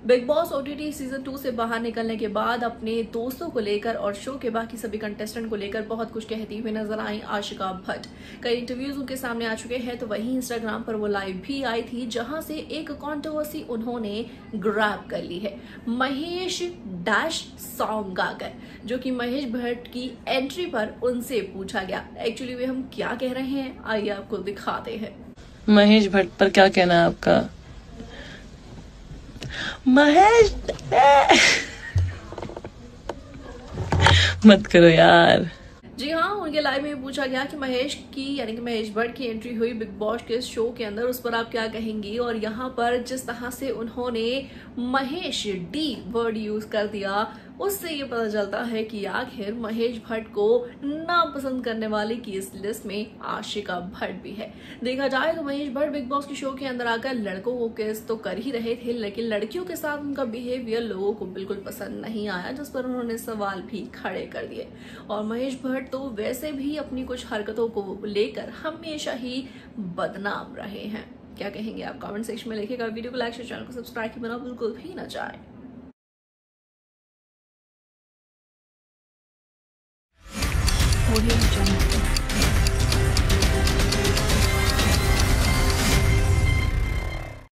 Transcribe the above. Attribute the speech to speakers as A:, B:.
A: Big boss OTT season 2 से बाहर निकलने के बाद अपने दोस्तों को लेकर और शो के बाकी सभी कंटेस्टेंट को लेकर बहुत कुछ कहती हुई नजर आई आशिका भट्ट। कई इंटरव्यूज उनके सामने आ चुके हैं, तो वहीं इंस्टाग्राम पर वो लाइव भी आई थी, जहां से एक कंट्रोवर्सी उन्होंने ग्रैब कर ली है महेश डैश सॉन्ग गाकर, जो कि महेश भट्ट की एंट्री पर उनसे पूछा गया। एक्चुअली वे हम क्या कह रहे हैं, आइए आपको दिखाते हैं।
B: महेश भट्ट पर क्या कहना है आपका? महेश मत करो यार।
A: जी हाँ, उनके लाइव में पूछा गया कि महेश की यानी कि महेश भट्ट की एंट्री हुई बिग बॉस के शो के अंदर, उस पर आप क्या कहेंगी। और यहाँ पर जिस तरह से उन्होंने महेश डी वर्ड यूज कर दिया, उससे ये पता चलता है कि आखिर महेश भट्ट को नापसंद करने वाले की इस लिस्ट में आशिका भट्ट भी है। देखा जाए तो महेश भट्ट बिग बॉस के शो के अंदर आकर लड़कों को किस तो कर ही रहे थे, लेकिन लड़कियों के साथ उनका बिहेवियर लोगों को बिल्कुल पसंद नहीं आया, जिस पर उन्होंने सवाल भी खड़े कर दिए। और महेश भट्ट तो वैसे भी अपनी कुछ हरकतों को लेकर हमेशा ही बदनाम रहे हैं। क्या कहेंगे आप? कमेंट सेक्शन में लिखिएगा। वीडियो को लाइक शेयर, चैनल को सब्सक्राइब करना बिल्कुल भी ना जाए। Audio Jungle.